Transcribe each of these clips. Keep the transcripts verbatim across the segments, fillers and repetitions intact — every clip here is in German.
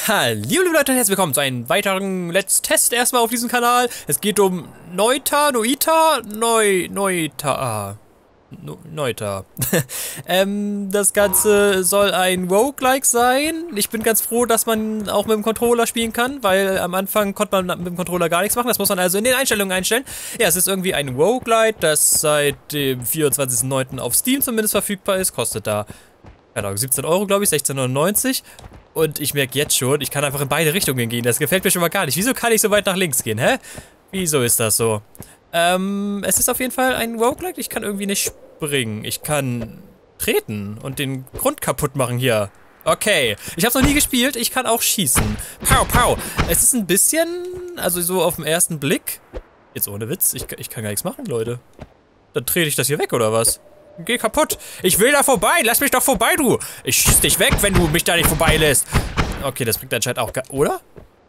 Hallo liebe Leute und herzlich willkommen zu einem weiteren Let's Test erstmal auf diesem Kanal. Es geht um Noita, Noita, Neu, Noita, no, Noita. ähm, das Ganze soll ein Roguelike sein. Ich bin ganz froh, dass man auch mit dem Controller spielen kann, weil am Anfang konnte man mit dem Controller gar nichts machen. Das muss man also in den Einstellungen einstellen. Ja, es ist irgendwie ein Roguelike, das seit dem vierundzwanzigsten neunten auf Steam zumindest verfügbar ist. Kostet da, keine Ahnung, siebzehn Euro, glaube ich, sechzehn neunundneunzig. Und ich merke jetzt schon, ich kann einfach in beide Richtungen gehen. Das gefällt mir schon mal gar nicht. Wieso kann ich so weit nach links gehen, hä? Wieso ist das so? Ähm, es ist auf jeden Fall ein Roguelike. Ich kann irgendwie nicht springen. Ich kann treten und den Grund kaputt machen hier. Okay. Ich habe es noch nie gespielt. Ich kann auch schießen. Pow, pow. Es ist ein bisschen, also so auf den ersten Blick. Jetzt ohne Witz. Ich, ich kann gar nichts machen, Leute. Dann trete ich das hier weg, oder was? Geh kaputt. Ich will da vorbei. Lass mich doch vorbei, du. Ich schieß dich weg, wenn du mich da nicht vorbeilässt. Okay, das bringt anscheinend auch gar... Oder?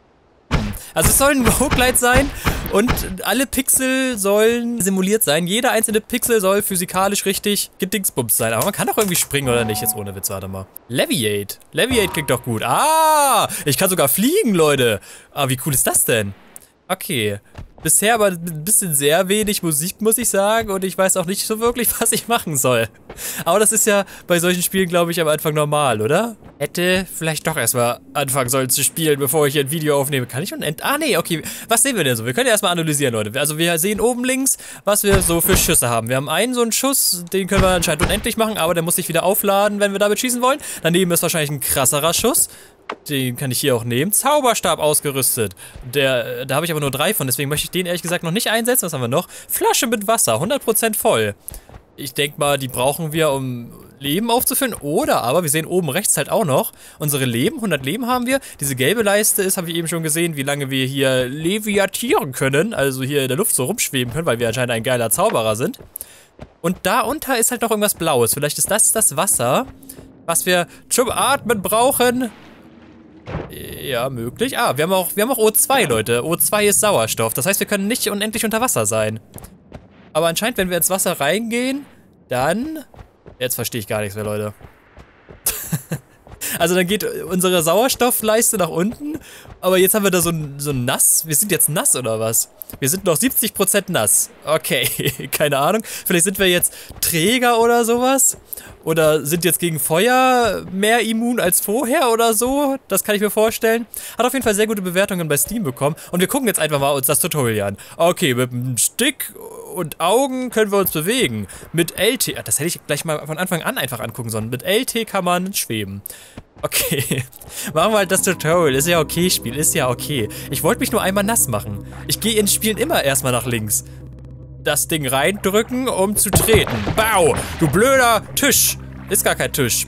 Also es soll ein Roguelike sein und alle Pixel sollen simuliert sein. Jeder einzelne Pixel soll physikalisch richtig gedingsbumst sein. Aber man kann doch irgendwie springen, oder nicht? Jetzt ohne Witz, warte mal. Leviate. Leviate klingt doch gut. Ah, ich kann sogar fliegen, Leute. Ah, wie cool ist das denn? Okay. Bisher aber ein bisschen sehr wenig Musik, muss ich sagen. Und ich weiß auch nicht so wirklich, was ich machen soll. Aber das ist ja bei solchen Spielen, glaube ich, am Anfang normal, oder? Hätte vielleicht doch erstmal anfangen sollen zu spielen, bevor ich hier ein Video aufnehme. Kann ich unendlich... Ah, nee, okay. Was sehen wir denn so? Wir können ja erstmal analysieren, Leute. Also wir sehen oben links, was wir so für Schüsse haben. Wir haben einen so einen Schuss, den können wir anscheinend unendlich machen, aber der muss sich wieder aufladen, wenn wir damit schießen wollen. Daneben ist wahrscheinlich ein krasserer Schuss. Den kann ich hier auch nehmen. Zauberstab ausgerüstet. Der, da habe ich aber nur drei von, deswegen möchte ich den ehrlich gesagt noch nicht einsetzen. Was haben wir noch? Flasche mit Wasser, hundert Prozent voll. Ich denke mal, die brauchen wir, um Leben aufzufüllen. Oder aber, wir sehen oben rechts halt auch noch unsere Leben. hundert Leben haben wir. Diese gelbe Leiste ist, habe ich eben schon gesehen, wie lange wir hier leviatieren können. Also hier in der Luft so rumschweben können, weil wir anscheinend ein geiler Zauberer sind. Und da unter ist halt noch irgendwas Blaues. Vielleicht ist das das Wasser, was wir zum Atmen brauchen. Ja, möglich. Ah, wir haben auch, wir haben auch O zwei, Leute. O zwei ist Sauerstoff. Das heißt, wir können nicht unendlich unter Wasser sein. Aber anscheinend, wenn wir ins Wasser reingehen, dann... Jetzt verstehe ich gar nichts mehr, Leute. Also dann geht unsere Sauerstoffleiste nach unten. Aber jetzt haben wir da so ein, so ein nass. Wir sind jetzt nass, oder was? Wir sind noch siebzig Prozent nass. Okay, keine Ahnung. Vielleicht sind wir jetzt träger oder sowas. Oder sind jetzt gegen Feuer mehr immun als vorher oder so. Das kann ich mir vorstellen. Hat auf jeden Fall sehr gute Bewertungen bei Steam bekommen. Und wir gucken jetzt einfach mal uns das Tutorial an. Okay, mit einem Stick und Augen können wir uns bewegen. Mit L T... Das hätte ich gleich mal von Anfang an einfach angucken sollen. Mit L T kann man schweben. Okay, machen wir halt das Tutorial. Ist ja okay, Spiel, ist ja okay. Ich wollte mich nur einmal nass machen. Ich gehe in Spielen immer erstmal nach links. Das Ding reindrücken, um zu treten. Bau, du blöder Tisch. Ist gar kein Tisch.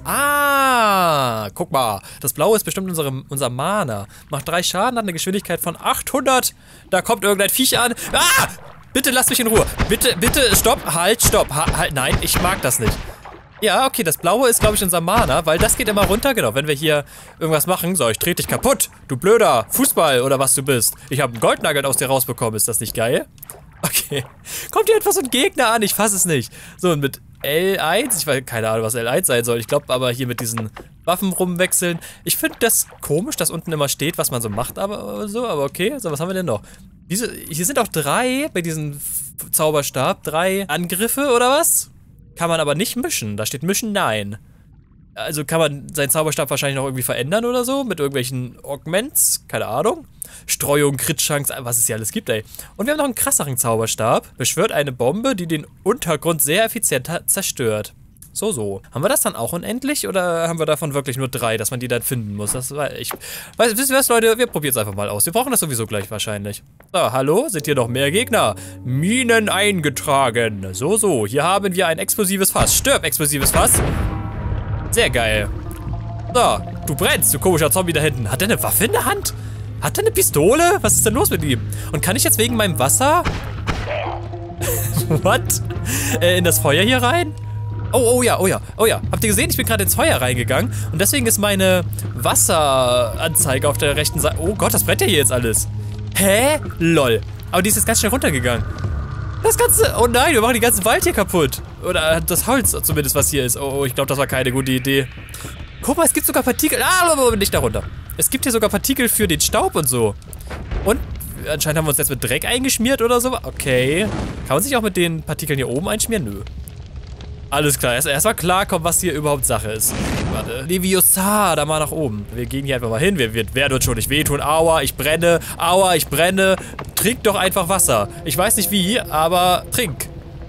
Ah, guck mal. Das Blaue ist bestimmt unsere, unser Mana. Macht drei Schaden, hat eine Geschwindigkeit von achthundert. Da kommt irgendein Viech an. Ah, bitte lass mich in Ruhe. Bitte, bitte, stopp, halt, stopp. Ha, halt, nein, ich mag das nicht. Ja, okay, das Blaue ist, glaube ich, unser Mana, weil das geht immer runter. Genau, wenn wir hier irgendwas machen, so, ich trete dich kaputt. Du blöder Fußball oder was du bist. Ich habe einen Goldnugget aus dir rausbekommen. Ist das nicht geil? Okay. Kommt hier etwas so ein Gegner an? Ich fasse es nicht. So, und mit L eins, ich weiß keine Ahnung, was L eins sein soll. Ich glaube aber hier mit diesen Waffen rumwechseln. Ich finde das komisch, dass unten immer steht, was man so macht, aber so, aber okay. So, was haben wir denn noch? Diese, hier sind auch drei bei diesem Zauberstab, drei Angriffe oder was? Kann man aber nicht mischen. Da steht mischen, nein. Also kann man seinen Zauberstab wahrscheinlich noch irgendwie verändern oder so, mit irgendwelchen Augments, keine Ahnung. Streuung, Crit-Chance, was es hier alles gibt, ey. Und wir haben noch einen krasseren Zauberstab. Beschwört eine Bombe, die den Untergrund sehr effizient zerstört. So, so. Haben wir das dann auch unendlich oder haben wir davon wirklich nur drei, dass man die dann finden muss? Das war ich. Weißt, wisst ihr was, Leute? Wir probieren es einfach mal aus. Wir brauchen das sowieso gleich wahrscheinlich. So, hallo? Sind hier noch mehr Gegner? Minen eingetragen. So, so. Hier haben wir ein explosives Fass. Stirb, explosives Fass. Sehr geil. So, du brennst, du komischer Zombie da hinten. Hat der eine Waffe in der Hand? Hat der eine Pistole? Was ist denn los mit ihm? Und kann ich jetzt wegen meinem Wasser... What? Äh, in das Feuer hier rein? Oh, oh ja, oh ja, oh ja. Habt ihr gesehen? Ich bin gerade ins Feuer reingegangen. Und deswegen ist meine Wasseranzeige auf der rechten Seite... Oh Gott, das brennt ja hier jetzt alles. Hä? Lol. Aber die ist jetzt ganz schnell runtergegangen. Das ganze... Oh nein, wir machen den ganzen Wald hier kaputt. Oder das Holz zumindest, was hier ist. Oh, ich glaube, das war keine gute Idee. Guck mal, es gibt sogar Partikel... Ah, nicht darunter. Es gibt hier sogar Partikel für den Staub und so. Und anscheinend haben wir uns jetzt mit Dreck eingeschmiert oder so. Okay. Kann man sich auch mit den Partikeln hier oben einschmieren? Nö. Alles klar. Erst, erst mal klarkommen, was hier überhaupt Sache ist. Warte. Leviosa, da mal nach oben. Wir gehen hier einfach mal hin. Wir, wir werden uns schon nicht wehtun. Aua, ich brenne. Aua, ich brenne. Trink doch einfach Wasser. Ich weiß nicht wie, aber trink.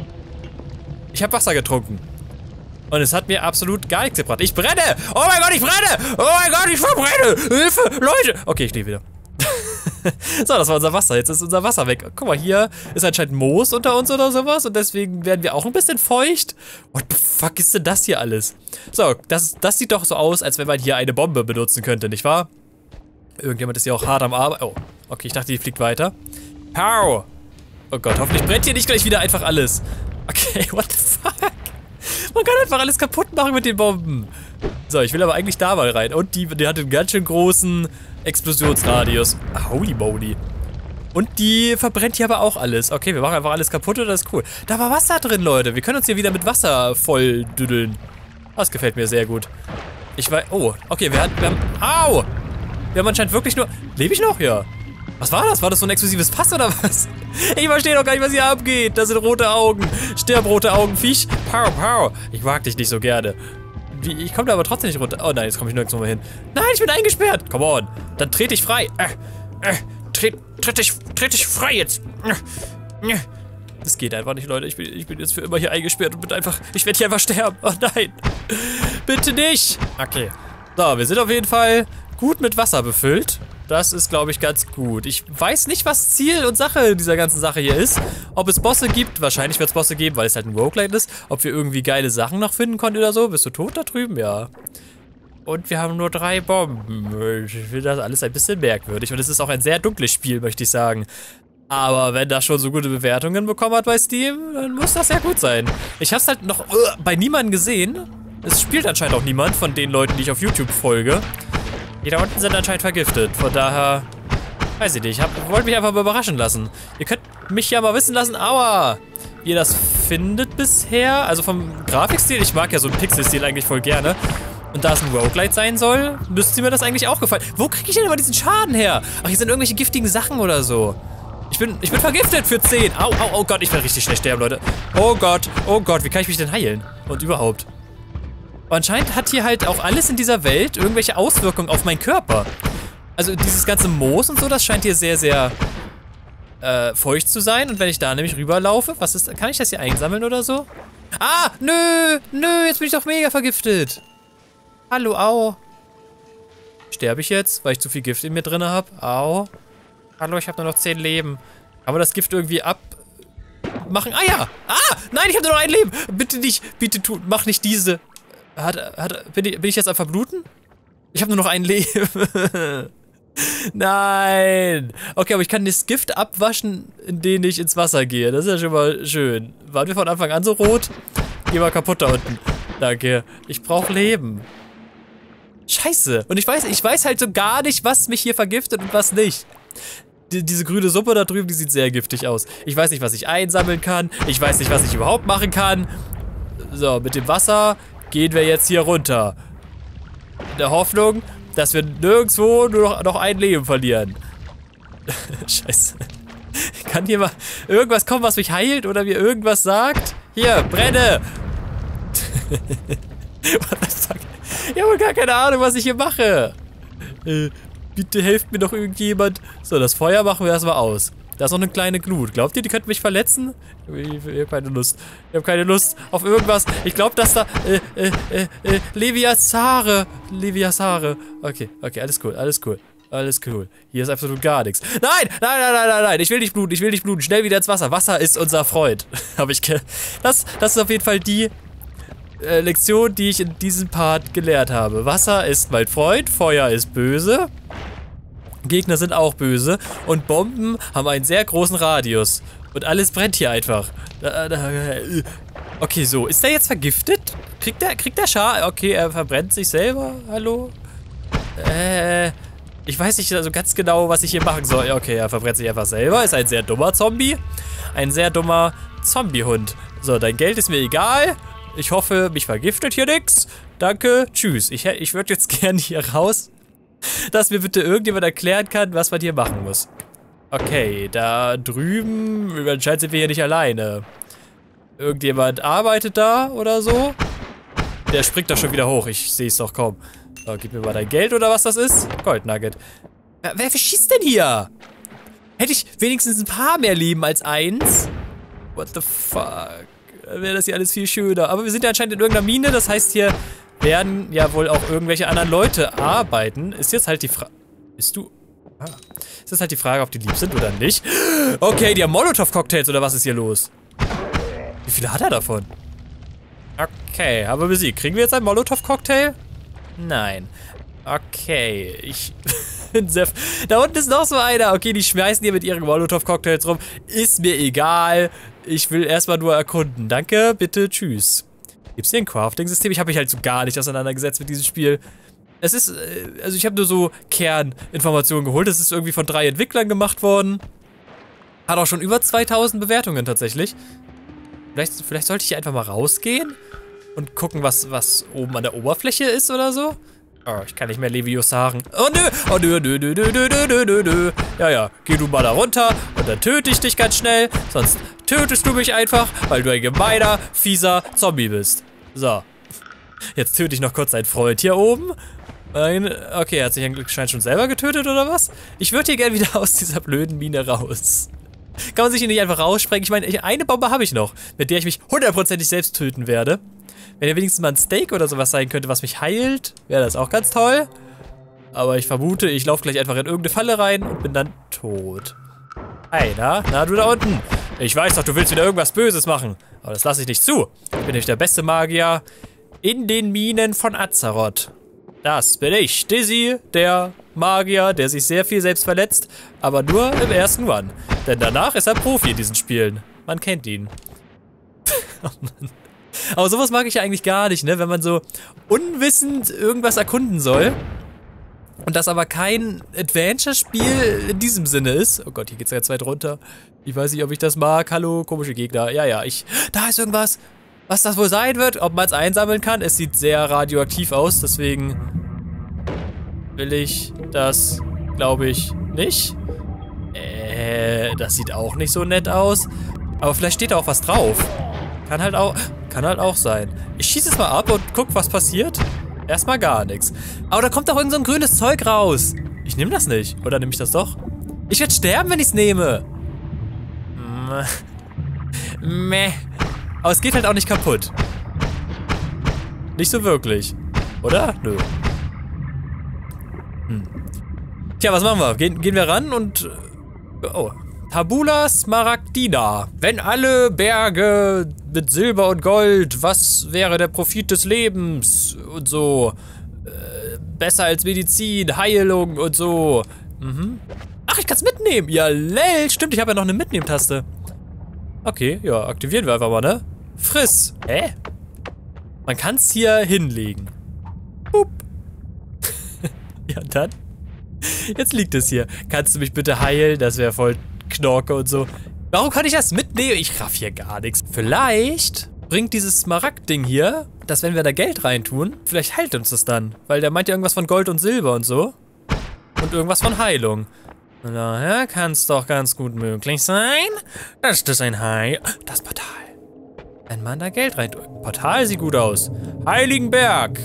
Ich habe Wasser getrunken. Und es hat mir absolut gar nichts gebracht. Ich brenne! Oh mein Gott, ich brenne! Oh mein Gott, ich verbrenne! Hilfe! Leute! Okay, ich stehe wieder. So, das war unser Wasser. Jetzt ist unser Wasser weg. Guck mal, hier ist anscheinend Moos unter uns oder sowas. Und deswegen werden wir auch ein bisschen feucht. What the fuck ist denn das hier alles? So, das, das sieht doch so aus, als wenn man hier eine Bombe benutzen könnte, nicht wahr? Irgendjemand ist hier auch hart am Arbeiten. Oh, okay, ich dachte, die fliegt weiter. Pow! Oh Gott, hoffentlich brennt hier nicht gleich wieder einfach alles. Okay, what the fuck? Man kann einfach alles kaputt machen mit den Bomben. So, ich will aber eigentlich da mal rein. Und die, die hat einen ganz schön großen Explosionsradius. Holy moly. Und die verbrennt hier aber auch alles. Okay, wir machen einfach alles kaputt und das ist cool. Da war Wasser drin, Leute. Wir können uns hier wieder mit Wasser voll düdeln. Das gefällt mir sehr gut. Ich weiß... Oh, okay, wir, hat, wir haben... Au! Wir haben anscheinend wirklich nur... Lebe ich noch? Ja. Was war das? War das so ein exklusives Pass oder was? Ich verstehe doch gar nicht, was hier abgeht. Das sind rote Augen. Stirb, rote Augen, Viech. Pow, pow. Ich mag dich nicht so gerne. Wie, ich komme da aber trotzdem nicht runter. Oh nein, jetzt komme ich nirgends mehr hin. Nein, ich bin eingesperrt. Come on. Dann trete ich frei. Äh, äh, tritt, tritt dich, tritt dich frei jetzt. Das geht einfach nicht, Leute. Ich bin, ich bin jetzt für immer hier eingesperrt und bin einfach... Ich werde hier einfach sterben. Oh nein. Bitte nicht. Okay. So, wir sind auf jeden Fall gut mit Wasser befüllt. Das ist, glaube ich, ganz gut. Ich weiß nicht, was Ziel und Sache dieser ganzen Sache hier ist. Ob es Bosse gibt. Wahrscheinlich wird es Bosse geben, weil es halt ein Roguelite ist. Ob wir irgendwie geile Sachen noch finden konnten oder so. Bist du tot da drüben? Ja. Und wir haben nur drei Bomben. Ich finde das alles ein bisschen merkwürdig. Und es ist auch ein sehr dunkles Spiel, möchte ich sagen. Aber wenn das schon so gute Bewertungen bekommen hat bei Steam, dann muss das ja gut sein. Ich habe es halt noch uh, bei niemandem gesehen. Es spielt anscheinend auch niemand von den Leuten, die ich auf YouTube folge. Die da unten sind anscheinend vergiftet. Von daher, weiß ich nicht. Ich wollte mich einfach mal überraschen lassen. Ihr könnt mich ja mal wissen lassen, aua, wie ihr das findet bisher. Also vom Grafikstil, ich mag ja so einen Pixel-Stil eigentlich voll gerne. Und da es ein Roguelite sein soll, müsste mir das eigentlich auch gefallen. Wo kriege ich denn immer diesen Schaden her? Ach, hier sind irgendwelche giftigen Sachen oder so. Ich bin, ich bin vergiftet für zehn. Au, au, oh Gott, ich werde richtig schnell sterben, Leute. Oh Gott, oh Gott, wie kann ich mich denn heilen? Und überhaupt. Aber anscheinend hat hier halt auch alles in dieser Welt irgendwelche Auswirkungen auf meinen Körper. Also dieses ganze Moos und so, das scheint hier sehr, sehr äh, feucht zu sein. Und wenn ich da nämlich rüberlaufe, was ist, kann ich das hier einsammeln oder so? Ah, nö, nö, jetzt bin ich doch mega vergiftet. Hallo, au. Sterbe ich jetzt, weil ich zu viel Gift in mir drin habe? Au. Hallo, ich habe nur noch zehn Leben. Kann man das Gift irgendwie abmachen? Ah ja! Ah! Nein, ich habe nur noch ein Leben! Bitte nicht, bitte tu, mach nicht diese. Hat, hat, bin, ich, bin ich jetzt am Verbluten? Ich habe nur noch ein Leben. Nein! Okay, aber ich kann das Gift abwaschen, indem ich ins Wasser gehe. Das ist ja schon mal schön. Waren wir von Anfang an so rot? Geh mal kaputt da unten. Danke. Ich brauche Leben. Scheiße. Und ich weiß, ich weiß halt so gar nicht, was mich hier vergiftet und was nicht. Die, diese grüne Suppe da drüben, die sieht sehr giftig aus. Ich weiß nicht, was ich einsammeln kann. Ich weiß nicht, was ich überhaupt machen kann. So, mit dem Wasser gehen wir jetzt hier runter. In der Hoffnung, dass wir nirgendwo nur noch, noch ein Leben verlieren. Scheiße. Kann hier mal irgendwas kommen, was mich heilt oder mir irgendwas sagt? Hier, brenne! What the fuck? Ich habe gar keine Ahnung, was ich hier mache. Äh, bitte helft mir doch irgendjemand. So, das Feuer machen wir erstmal aus. Da ist noch eine kleine Glut. Glaubt ihr, die könnten mich verletzen? Ich, ich, ich habe keine Lust. Ich habe keine Lust auf irgendwas. Ich glaube, dass da... Äh, äh, äh, äh, Leviasare. Leviasare. Okay, okay, alles cool, alles cool. Alles cool. Hier ist absolut gar nichts. Nein, nein, nein, nein, nein, nein. Ich will nicht bluten, ich will nicht bluten. Schnell wieder ins Wasser. Wasser ist unser Freund. Habe ich ge... Das, das ist auf jeden Fall die äh, Lektion, die ich in diesem Part gelehrt habe. Wasser ist mein Freund, Feuer ist böse. Gegner sind auch böse und Bomben haben einen sehr großen Radius. Und alles brennt hier einfach. Okay, so. Ist der jetzt vergiftet? Kriegt der, kriegt der Schaden? Okay, er verbrennt sich selber. Hallo? Äh, ich weiß nicht also ganz genau, was ich hier machen soll. Okay, er verbrennt sich einfach selber. Ist ein sehr dummer Zombie. Ein sehr dummer Zombiehund. So, dein Geld ist mir egal. Ich hoffe, mich vergiftet hier nix. Danke. Tschüss. Ich, ich würde jetzt gerne hier raus. dass mir bitte irgendjemand erklären kann, was man hier machen muss. Okay, da drüben, anscheinend sind wir hier nicht alleine. Irgendjemand arbeitet da oder so? Der springt doch schon wieder hoch, ich sehe es doch kaum. So, gib mir mal dein Geld oder was das ist. Goldnugget. Wer, wer schießt denn hier? Hätte ich wenigstens ein paar mehr Leben als eins? What the fuck? Dann wäre das hier alles viel schöner. Aber wir sind ja anscheinend in irgendeiner Mine, das heißt, hier werden ja wohl auch irgendwelche anderen Leute arbeiten. Ist jetzt halt die Frage... Bist du... Ah. Ist jetzt halt die Frage, ob die lieb sind oder nicht. Okay, die haben Molotow-Cocktails oder was ist hier los? Wie viele hat er davon? Okay, haben wir besiegt. Kriegen wir jetzt einen Molotow-Cocktail? Nein. Okay, ich bin sehr... Da unten ist noch so einer. Okay, die schmeißen hier mit ihren Molotow-Cocktails rum. Ist mir egal. Ich will erstmal nur erkunden. Danke, bitte, tschüss. Gibt es hier ein Crafting-System? Ich habe mich halt so gar nicht auseinandergesetzt mit diesem Spiel. Es ist, also ich habe nur so Kerninformationen geholt. Es ist irgendwie von drei Entwicklern gemacht worden. Hat auch schon über zweitausend Bewertungen tatsächlich. Vielleicht, vielleicht sollte ich hier einfach mal rausgehen und gucken, was, was oben an der Oberfläche ist oder so. Oh, ich kann nicht mehr Leviosaren. Oh nö, oh nö, nö, nö, nö, nö, nö, nö, nö. Ja, ja, geh du mal da runter und dann töte ich dich ganz schnell. Sonst tötest du mich einfach, weil du ein gemeiner, fieser Zombie bist. So. Jetzt töte ich noch kurz deinen Freund hier oben. Okay, er hat sich anscheinend schon selber getötet oder was? Ich würde hier gerne wieder aus dieser blöden Mine raus. Kann man sich hier nicht einfach raussprengen? Ich meine, eine Bombe habe ich noch, mit der ich mich hundertprozentig selbst töten werde. Wenn hier wenigstens mal ein Steak oder sowas sein könnte, was mich heilt, wäre das auch ganz toll. Aber ich vermute, ich laufe gleich einfach in irgendeine Falle rein und bin dann tot. Hey, na? Na, du da unten. Ich weiß doch, du willst wieder irgendwas Böses machen. Aber das lasse ich nicht zu. Ich bin nämlich der beste Magier in den Minen von Azeroth. Das bin ich, Dizzy, der Magier, der sich sehr viel selbst verletzt, aber nur im ersten Run. Denn danach ist er Profi in diesen Spielen. Man kennt ihn. Oh Mann. Aber sowas mag ich ja eigentlich gar nicht, ne? Wenn man so unwissend irgendwas erkunden soll und das aber kein Adventure-Spiel in diesem Sinne ist. Oh Gott, hier geht's ja jetzt weit runter. Ich weiß nicht, ob ich das mag. Hallo, komische Gegner. Ja, ja, ich... Da ist irgendwas. Was das wohl sein wird, ob man es einsammeln kann. Es sieht sehr radioaktiv aus, deswegen will ich das, glaube ich, nicht. Äh, das sieht auch nicht so nett aus. Aber vielleicht steht da auch was drauf. Kann halt auch, kann halt auch sein. Ich schieße es mal ab und guck, was passiert. Erstmal gar nichts. Aber da kommt doch irgend so ein grünes Zeug raus. Ich nehme das nicht. Oder nehme ich das doch? Ich werde sterben, wenn ich es nehme. Meh. Aber es geht halt auch nicht kaputt. Nicht so wirklich. Oder? Nö. Hm. Tja, was machen wir? Gehen, gehen wir ran und... Oh. Tabula Smaragdina. Wenn alle Berge mit Silber und Gold, was wäre der Profit des Lebens? Und so. Äh, besser als Medizin, Heilung und so. Mhm. Ach, ich kann es mitnehmen. Ja, lel. Stimmt, ich habe ja noch eine Mitnehmen-Taste. Okay, ja, aktivieren wir einfach mal, ne? Friss. Hä? Man kann es hier hinlegen. Boop. Ja, und dann? Jetzt liegt es hier. Kannst du mich bitte heilen? Das wäre voll Knorke und so. Warum kann ich das mitnehmen? Ich raff hier gar nichts. Vielleicht bringt dieses Smaragd-Ding hier, dass wenn wir da Geld reintun, vielleicht heilt uns das dann. Weil der meint ja irgendwas von Gold und Silber und so. Und irgendwas von Heilung. Und daher kann es doch ganz gut möglich sein, dass das ein Heil... Das Portal. Wenn man da Geld rein... Portal sieht gut aus. Heiligenberg.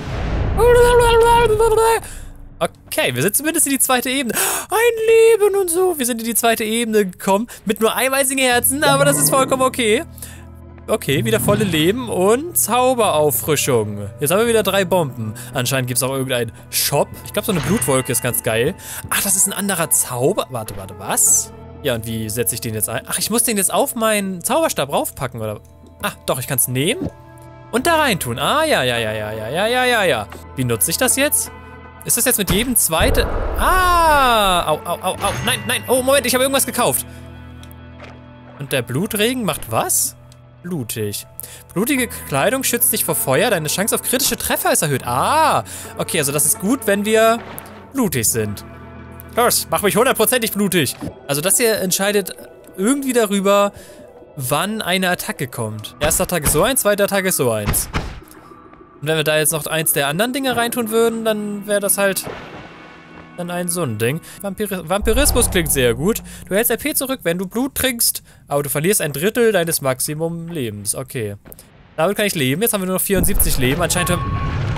Okay, wir sind zumindest in die zweite Ebene. Ein Leben und so. Wir sind in die zweite Ebene gekommen. Mit nur einem einzigen Herzen, aber das ist vollkommen okay. Okay, wieder volle Leben und Zauberauffrischung. Jetzt haben wir wieder drei Bomben. Anscheinend gibt es auch irgendeinen Shop. Ich glaube, so eine Blutwolke ist ganz geil. Ach, das ist ein anderer Zauber. Warte, warte, was? Ja, und wie setze ich den jetzt ein? Ach, ich muss den jetzt auf meinen Zauberstab raufpacken, oder? Ach, doch, ich kann es nehmen und da reintun. Ah, ja, ja, ja, ja, ja, ja, ja, ja, ja. Wie nutze ich das jetzt? Ist das jetzt mit jedem zweiten... Ah! Au, au, au, au. Nein, nein. Oh, Moment, ich habe irgendwas gekauft. Und der Blutregen macht was? Blutig. Blutige Kleidung schützt dich vor Feuer. Deine Chance auf kritische Treffer ist erhöht. Ah! Okay, also das ist gut, wenn wir blutig sind. Los, mach mich hundertprozentig blutig. Also das hier entscheidet irgendwie darüber, wann eine Attacke kommt. Erster Attacke ist so eins, zweiter Attacke ist so eins. Und wenn wir da jetzt noch eins der anderen Dinge reintun würden, dann wäre das halt Dann ein so ein Ding. Vampir Vampirismus klingt sehr gut. Du hältst R P zurück, wenn du Blut trinkst, aber du verlierst ein Drittel deines Maximum-Lebens. Okay. Damit kann ich leben. Jetzt haben wir nur noch vierundsiebzig Leben. Anscheinend haben...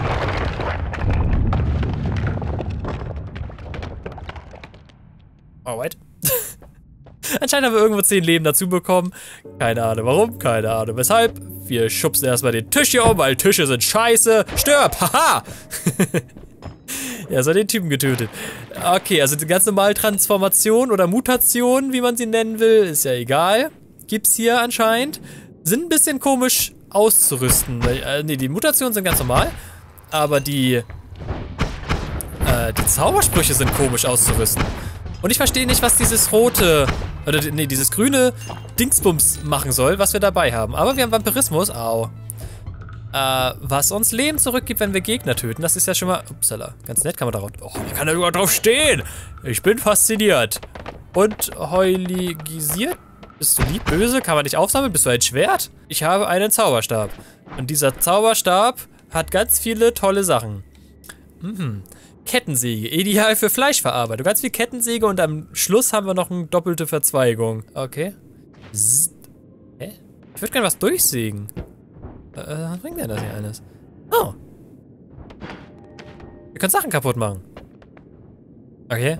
Oh, wait. Anscheinend haben wir irgendwo zehn Leben dazu bekommen. Keine Ahnung warum, keine Ahnung weshalb. Wir schubsen erstmal den Tisch hier um, weil Tische sind scheiße. Stirb! Haha! Ja, so den Typen getötet. Okay, also die ganz normale Transformation oder Mutation, wie man sie nennen will, ist ja egal. Gibt's hier anscheinend. Sind ein bisschen komisch auszurüsten. Äh, ne, die Mutationen sind ganz normal. Aber die... Äh, die Zaubersprüche sind komisch auszurüsten. Und ich verstehe nicht, was dieses rote... Oder, nee, dieses grüne Dingsbums machen soll, was wir dabei haben. Aber wir haben Vampirismus. Au. Äh, was uns Leben zurückgibt, wenn wir Gegner töten. Das ist ja schon mal... Upsala. Ganz nett kann man darauf... Oh, man kann da überhaupt drauf stehen. Ich bin fasziniert. Und heuligisiert? Bist du lieb, böse? Kann man dich aufsammeln? Bist du ein Schwert? Ich habe einen Zauberstab. Und dieser Zauberstab hat ganz viele tolle Sachen. Mhm. Kettensäge. Ideal für Fleischverarbeitung. Ganz viel Kettensäge und am Schluss haben wir noch eine doppelte Verzweigung. Okay. Zzz. Hä? Ich würde gerne was durchsägen. Äh, was bringt denn das hier alles? Oh. Wir können Sachen kaputt machen. Okay.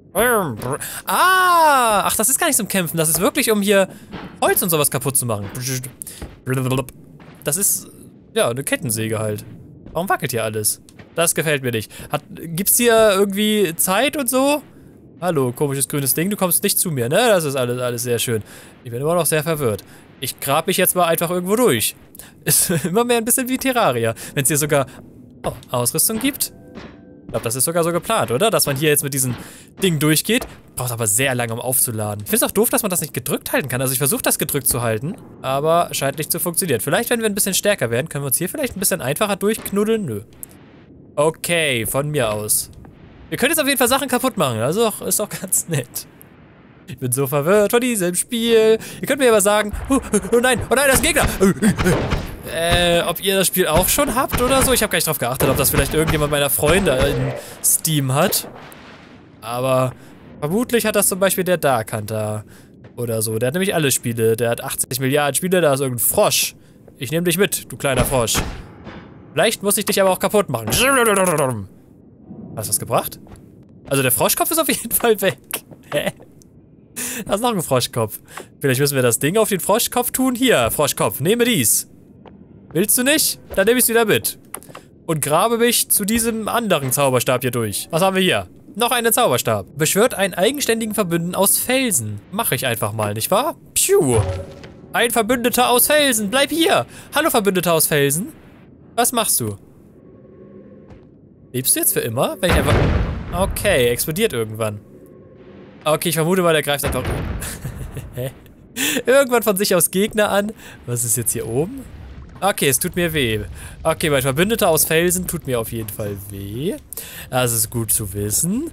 Ah! Ach, das ist gar nicht zum Kämpfen. Das ist wirklich, um hier Holz und sowas kaputt zu machen. Das ist, ja, eine Kettensäge halt. Warum wackelt hier alles? Das gefällt mir nicht. Hat, gibt's hier irgendwie Zeit und so? Hallo, komisches grünes Ding, du kommst nicht zu mir, ne? Das ist alles, alles sehr schön. Ich bin immer noch sehr verwirrt. Ich grab mich jetzt mal einfach irgendwo durch. Ist immer mehr ein bisschen wie Terraria. Wenn es hier sogar oh, Ausrüstung gibt. Ich glaube, das ist sogar so geplant, oder? Dass man hier jetzt mit diesem Ding durchgeht. Braucht aber sehr lange, um aufzuladen. Ich finde es auch doof, dass man das nicht gedrückt halten kann. Also ich versuche das gedrückt zu halten, aber scheint nicht zu funktionieren. Vielleicht, wenn wir ein bisschen stärker werden, können wir uns hier vielleicht ein bisschen einfacher durchknuddeln. Nö. Okay, von mir aus. Wir können jetzt auf jeden Fall Sachen kaputt machen. Also ist doch ganz nett. Ich bin so verwirrt von diesem Spiel. Ihr könnt mir aber sagen, oh, oh nein, oh nein, das ist ein Gegner. Äh, ob ihr das Spiel auch schon habt oder so. Ich habe gar nicht drauf geachtet, ob das vielleicht irgendjemand meiner Freunde in Steam hat. Aber vermutlich hat das zum Beispiel der Dark Hunter oder so. Der hat nämlich alle Spiele. Der hat achtzig Milliarden Spiele, da ist irgendein Frosch. Ich nehme dich mit, du kleiner Frosch. Vielleicht muss ich dich aber auch kaputt machen. Hast du das gebracht? Also der Froschkopf ist auf jeden Fall weg. Hä? Da ist noch ein Froschkopf. Vielleicht müssen wir das Ding auf den Froschkopf tun. Hier, Froschkopf, nehme dies. Willst du nicht? Dann nehme ich es wieder mit. Und grabe mich zu diesem anderen Zauberstab hier durch. Was haben wir hier? Noch einen Zauberstab. Beschwört einen eigenständigen Verbündeten aus Felsen. Mache ich einfach mal, nicht wahr? Piu. Ein Verbündeter aus Felsen. Bleib hier. Hallo, Verbündeter aus Felsen. Was machst du? Lebst du jetzt für immer? Wenn ich einfach... Okay, explodiert irgendwann. Okay, ich vermute mal, der greift einfach... irgendwann von sich aus Gegner an. Was ist jetzt hier oben? Okay, es tut mir weh. Okay, mein Verbündeter aus Felsen tut mir auf jeden Fall weh. Das ist gut zu wissen.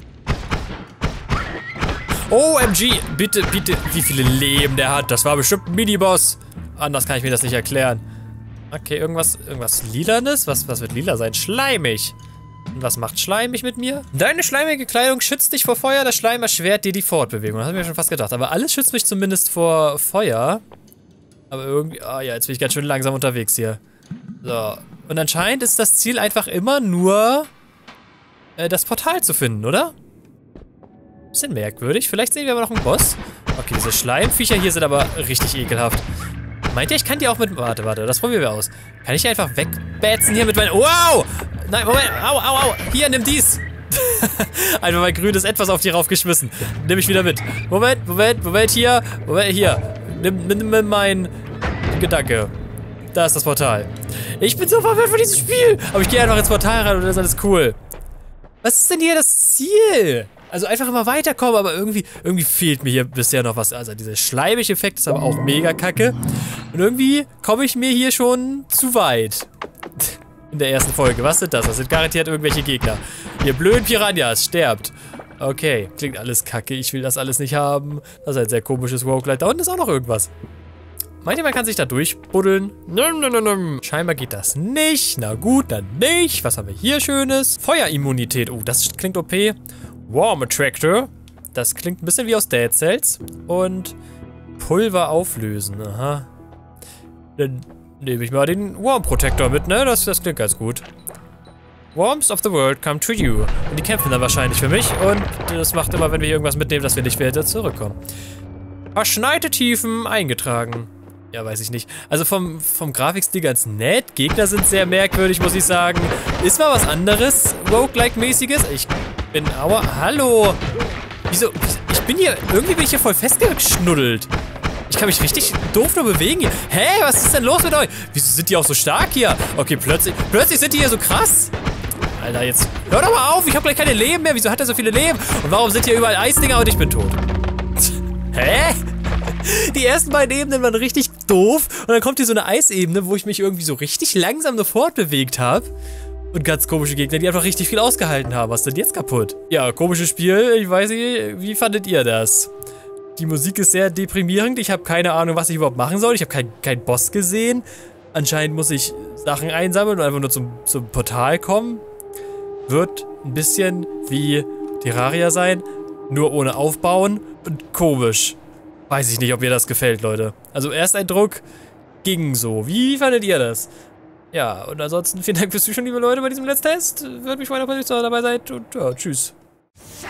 O M G! Bitte, bitte, wie viele Leben der hat. Das war bestimmt ein Miniboss. Anders kann ich mir das nicht erklären. Okay, irgendwas, irgendwas Lilanes? Was, was wird lila sein? Schleimig. Und was macht schleimig mit mir? Deine schleimige Kleidung schützt dich vor Feuer, das Schleim erschwert dir die Fortbewegung. Das habe ich mir schon fast gedacht. Aber alles schützt mich zumindest vor Feuer. Aber irgendwie, ah oh ja, jetzt bin ich ganz schön langsam unterwegs hier. So. Und anscheinend ist das Ziel einfach immer nur, äh, das Portal zu finden, oder? Bisschen merkwürdig. Vielleicht sehen wir aber noch einen Boss. Okay, diese Schleimviecher hier sind aber richtig ekelhaft. Meint ihr, ich kann die auch mit... Warte, warte, das probieren wir aus. Kann ich die einfach wegbätzen hier mit meinen... Wow! Nein, Moment. Au, au, au. Hier, nimm dies. Einfach mein grünes Etwas auf die raufgeschmissen. Nimm ich wieder mit. Moment, Moment, Moment, hier. Moment, hier. Nimm, nimm, nimm mein Gedanke. Da ist das Portal. Ich bin so verwirrt von diesem Spiel. Aber ich gehe einfach ins Portal rein und das ist alles cool. Was ist denn hier das Ziel? Also einfach immer weiterkommen, aber irgendwie, irgendwie fehlt mir hier bisher noch was. Also dieser schleimige Effekt ist aber auch mega kacke. Und irgendwie komme ich mir hier schon zu weit. In der ersten Folge. Was sind das? Das sind garantiert irgendwelche Gegner. Ihr blöden Piranhas, sterbt. Okay, klingt alles kacke. Ich will das alles nicht haben. Das ist ein sehr komisches Roguelite. Da unten ist auch noch irgendwas. Meint ihr, man kann sich da durchbuddeln? Num, num, num. Scheinbar geht das nicht. Na gut, dann nicht. Was haben wir hier Schönes? Feuerimmunität. Oh, das klingt O P. Warm Attractor. Das klingt ein bisschen wie aus Dead Cells. Und Pulver auflösen. Aha. Dann nehme ich mal den Warm Protector mit, ne? Das, das klingt ganz gut. Worms of the world come to you. Und die kämpfen dann wahrscheinlich für mich. Und das macht immer, wenn wir hier irgendwas mitnehmen, dass wir nicht wieder zurückkommen. Verschneite Tiefen eingetragen. Ja, weiß ich nicht. Also vom, vom Grafikstil ganz nett. Gegner sind sehr merkwürdig, muss ich sagen. Ist mal was anderes, Roguelike-mäßiges. Ich bin, aua, hallo. Wieso, ich bin hier, irgendwie bin ich hier voll festgeschnuddelt. Ich kann mich richtig doof nur bewegen hier. Hä, was ist denn los mit euch? Wieso sind die auch so stark hier? Okay, plötzlich, plötzlich sind die hier so krass. Alter, jetzt, hör doch mal auf, ich habe gleich keine Leben mehr. Wieso hat er so viele Leben? Und warum sind hier überall Eisdinger und ich bin tot? Hä? Die ersten beiden Ebenen waren richtig doof. Und dann kommt hier so eine Eisebene, wo ich mich irgendwie so richtig langsam nur fortbewegt habe. Und ganz komische Gegner, die einfach richtig viel ausgehalten haben. Was ist denn jetzt kaputt? Ja, komisches Spiel. Ich weiß nicht, wie fandet ihr das? Die Musik ist sehr deprimierend. Ich habe keine Ahnung, was ich überhaupt machen soll. Ich habe keinen kein Boss gesehen. Anscheinend muss ich Sachen einsammeln und einfach nur zum, zum Portal kommen. Wird ein bisschen wie Terraria sein. Nur ohne Aufbauen. Und komisch. Weiß ich nicht, ob mir das gefällt, Leute. Also Ersteindruck ging so. Wie fandet ihr das? Ja, und ansonsten vielen Dank fürs Zuschauen, liebe Leute, bei diesem Let's Test. Würde mich freuen, wenn ihr dabei seid. Und ja, tschüss.